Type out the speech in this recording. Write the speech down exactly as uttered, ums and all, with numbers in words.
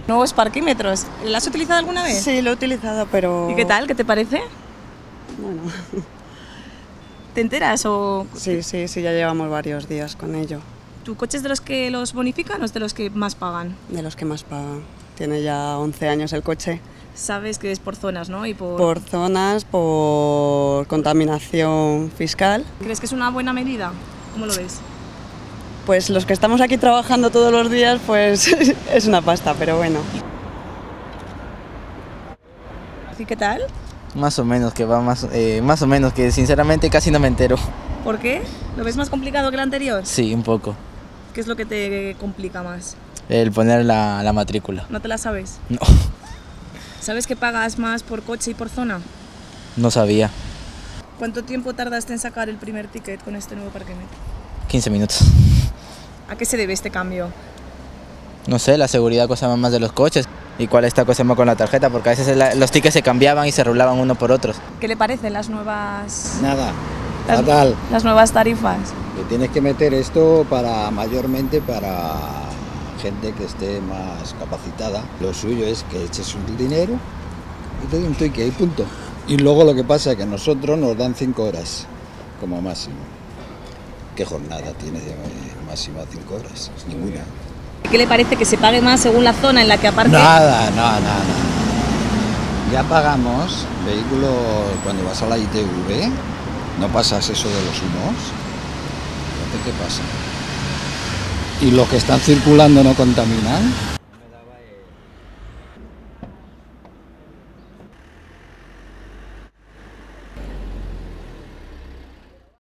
Nuevos parquímetros. ¿Lo has utilizado alguna vez? Sí, lo he utilizado, pero... ¿Y qué tal? ¿Qué te parece? Bueno... ¿Te enteras o...? Sí, sí, sí, ya llevamos varios días con ello. ¿Tu coche es de los que los bonifican o es de los que más pagan? De los que más pagan. Tiene ya once años el coche. Sabes que es por zonas, ¿no? Y por... Por zonas, por contaminación fiscal. ¿Crees que es una buena medida? ¿Cómo lo ves? Pues los que estamos aquí trabajando todos los días, pues es una pasta, pero bueno. ¿Y qué tal? Más o menos, que va más, eh, más o menos, que sinceramente casi no me entero. ¿Por qué? ¿Lo ves más complicado que el anterior? Sí, un poco. ¿Qué es lo que te complica más? El poner la, la matrícula. ¿No te la sabes? No, ¿Sabes que pagas más por coche y por zona? no sabía. ¿Cuánto tiempo tardaste en sacar el primer ticket con este nuevo parquímetro? quince minutos. ¿A qué se debe este cambio? No sé, la seguridad cosa más de los coches. Y cuál está cosa más con la tarjeta, porque a veces la, los tickets se cambiaban y se rulaban uno por otros. ¿Qué le parecen las nuevas... Nada, las, fatal. las nuevas tarifas? Que tienes que meter esto para mayormente para gente que esté más capacitada. Lo suyo es que eches un dinero y te doy un ticket y punto. Y luego lo que pasa es que nosotros nos dan cinco horas como máximo. ¿Qué jornada tiene de máxima cinco horas? Ninguna. ¿Qué le parece que se pague más según la zona en la que aparque? Nada, nada, nada. Ya pagamos vehículos cuando vas a la I T V, no pasas eso de los humos. ¿Qué pasa? Y los que están circulando no contaminan.